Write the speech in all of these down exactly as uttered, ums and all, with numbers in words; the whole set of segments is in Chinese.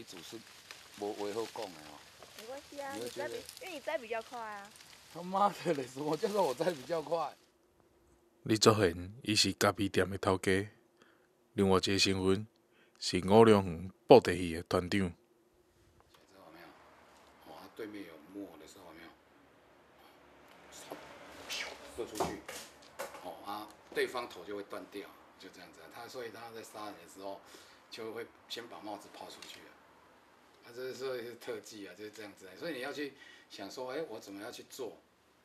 组是无话好讲的哦。 没关系啊，你摘比，因为你摘比较快啊。 他妈的嘞！什么叫做我摘比较快？ 李作贤，伊是咖啡店的头家，另外一个身份是五龙园布袋戏的团长。 知道没有？哦，他对面有墨的时候有没有？射出去，哦啊，对方头就会断掉，就这样子。他所以他在杀人的时候，就会先把帽子抛出去了。他这是说是特技啊，就是这样子。所以你要去想说，哎、欸，我怎么样去做？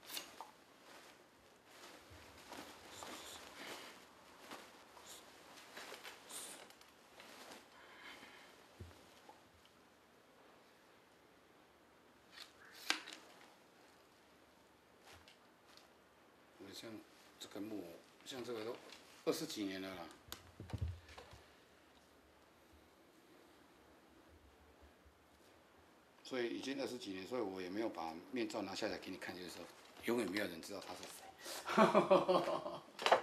像这个木，像这个都二十几年了啦。所以已经二十几年，所以我也没有把面罩拿下来给你看，就是说，永远没有人知道他是谁。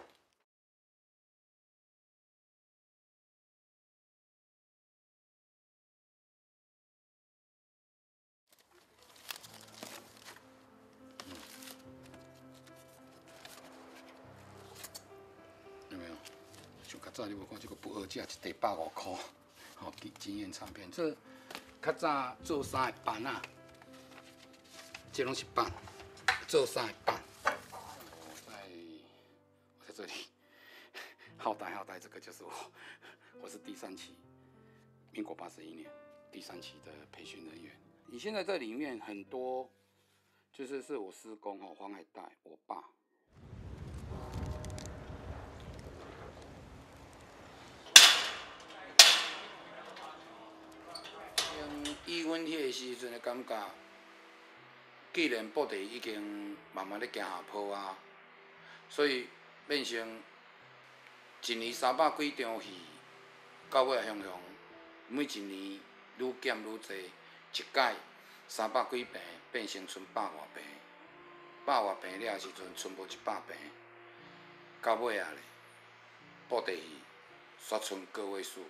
有没有？像较早你无看这个不二价一袋百五块，好、哦，经验唱片。这较早做衫的板啊，这拢是板，做衫的板。我在我在这里，好歹好歹，这个就是我，我是第三期，民国八十一年第三期的培训人员。你现在这里面很多，就是是我师公哦，黄海岱，我爸。以阮迄个时阵的感觉，既然布袋已经慢慢咧行下坡啊，所以变成一年三百几场戏，到尾雄雄每一年愈减愈济，一届三百几平变成剩百外平，百外平了时阵剩无一百平，到尾啊咧，布袋戏煞剩个位数。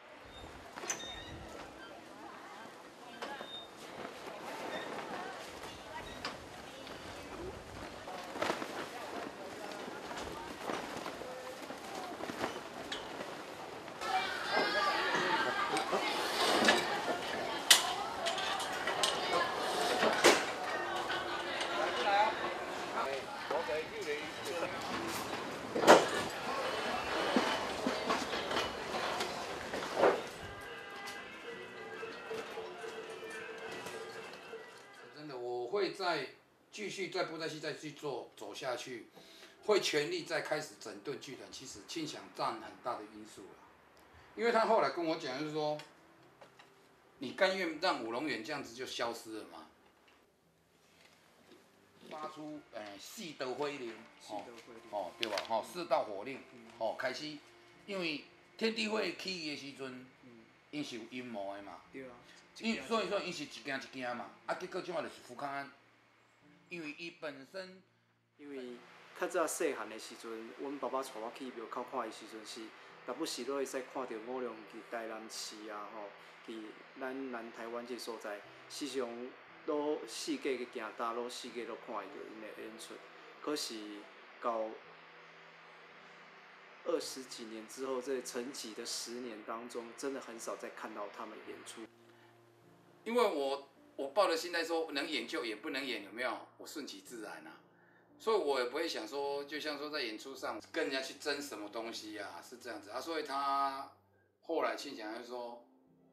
真的，我会再继续在布袋戏再去做走下去，会全力再开始整顿剧团。其实庆祥占很大的因素了，因为他后来跟我讲，就是说，你甘愿让五龙园这样子就消失了吗？发出诶四道火令，哦哦对吧？吼、哦、四道火令，哦开始，因为天地会起的时阵，因是有阴谋的嘛。 对啊。 因所以说因是一件一件嘛，啊结果即马就是福康安，因为伊本身， 因为较早细汉的时阵，阮爸爸带我去庙口看的时阵是，逐不时都会使看到五龙伫台南市啊吼，伫咱南台湾这所在，时常都四界去行，大路四界都看会到因的演出。可是到二十几年之后，这沉寂的十年当中，真的很少再看到他们演出。 因为我我抱着心态说，能演就演，不能演有没有？我顺其自然啊，所以我也不会想说，就像说在演出上跟人家去争什么东西啊，是这样子啊。所以他后来庆祥就说，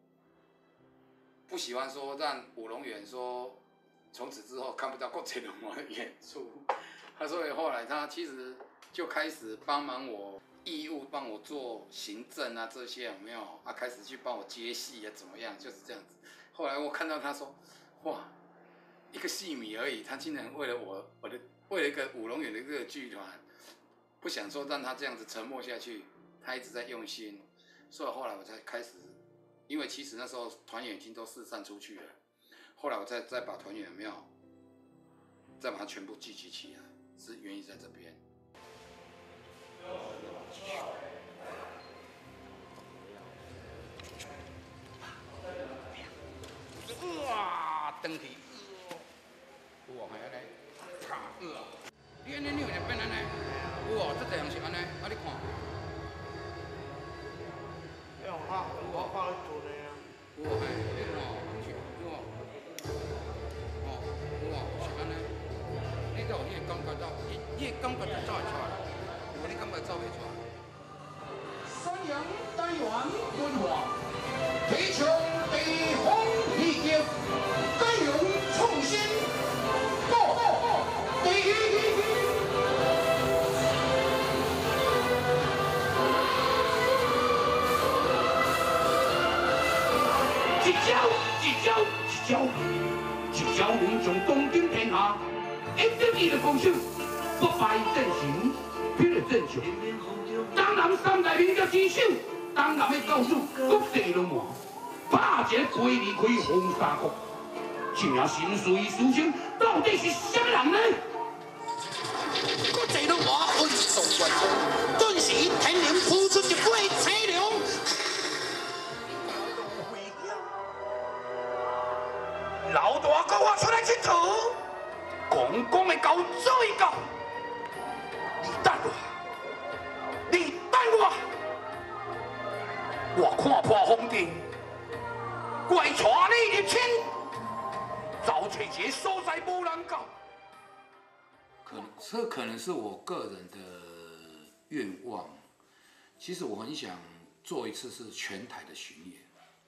不喜欢说让五龙园说从此之后看不到郭成龙的演出，他所以后来他其实就开始帮忙我。义务帮我做行政啊，这些有没有啊？开始去帮我接戏啊，怎么样？就是这样子。后来我看到他说，哇，一个戏迷而已，他竟然为了我，我的为了一个五龙园的这个剧团，不想说让他这样子沉默下去，他一直在用心，所以后来我才开始，因为其实那时候团员已经都四散出去了，后来我再再把团员有没有，再把它全部聚集起来，是原因在这边。 登去，有哦，系安尼，卡，有哦。你安尼扭就变安尼，有哦，这这样是安尼，啊你看。 用拍，我拍你做的啊。 有哦，嘿，你看，有哦，哦，有哦，是安尼。你才有你的感觉走，你你的感觉就走会出来，无你感觉走袂出来。 三阳单元文化，提倡地方利益，该用创新，报第一。一招一招一招，一招能将东京天下一点二的攻守，不败阵型，拼了阵球。东南三大民族之首，东南的教主国地龙王，拍一个飞离开红沙国，正神髓思想，到底是什么人呢？国地龙王运送关公，顿时天灵扑出一位青龙。老大哥，我出来佚佗，公公的狗最狗，你等我，你等我，我看破风尘，怪带你入侵，找找一个所在无人到。 可能这可能是我个人的愿望。其实我很想做一次是全台的巡演。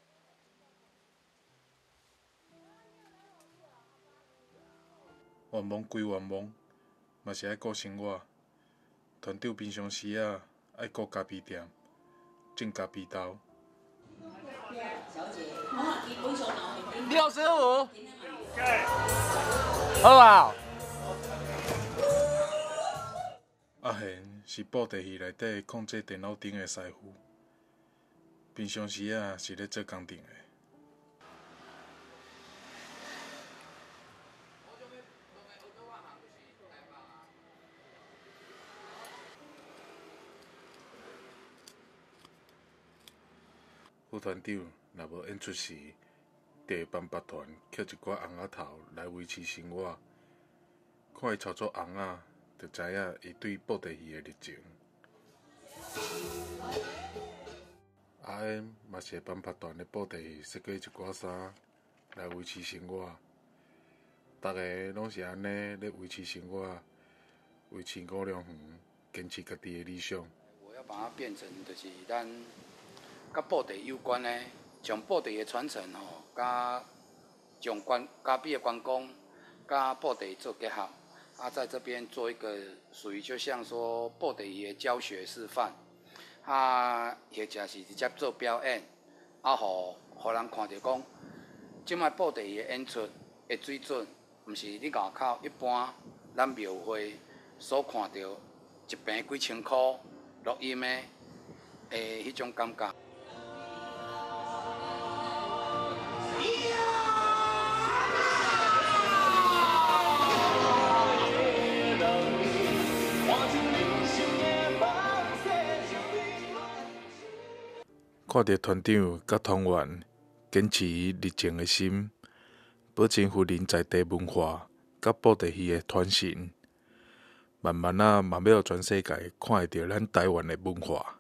愿望归愿望，嘛是爱顾生活。团长平常时啊，爱顾咖啡店，种咖啡豆。 廖师傅，好啊。 阿贤是布袋戏内底控制电脑顶的师傅，平常时啊是咧做工程的。副团长若无演出时，就会帮别团捡一寡红仔头来维持生活。看伊操作红仔，就知影伊对布袋戏的热情。阿恩嘛是会帮别团的布袋戏设计一寡衫来维持生活。大家拢是安尼咧维持生活，维持五粮园，坚持家己的理想。 我要把它变成就是咱。甲布袋有关的，将布袋的传承吼，甲将关咖啡的关公，甲布袋做结合，啊，在这边做一个属于就像说布袋的教学示范，啊，或者是直接做表演，啊，互互人看到讲，即摆布袋的演出的水准，毋是你外口一般咱庙会所看到一平几千箍录音的，诶，迄种感觉。 看到团长甲团员坚持热情的心，保证福林在地文化甲布袋戏的传承，慢慢啊，嘛要全世界看会到咱台湾的文化。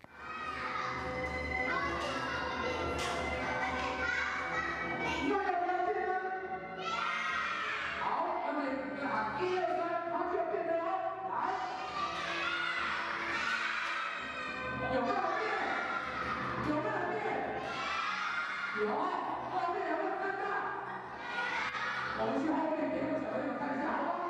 有啊，后面有没有看到？我们去后面给我小朋友看一下。